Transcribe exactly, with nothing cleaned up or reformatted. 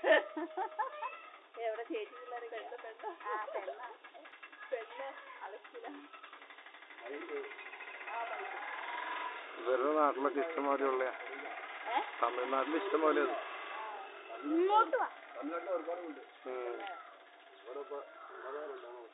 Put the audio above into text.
എവിടെ ചേച്ചി പിള്ളേരെ കഴിച്ച പെണ്ണ പെണ്ണ് അലക്കില ഇവരുടെ നാട്ടിലൊക്കെ ഇഷ്ടംമാതിരിയുള്ള തമിഴ്നാട്ടിൽ ഇഷ്ടം പോലെ ഇങ്ങോട്ട് വാ.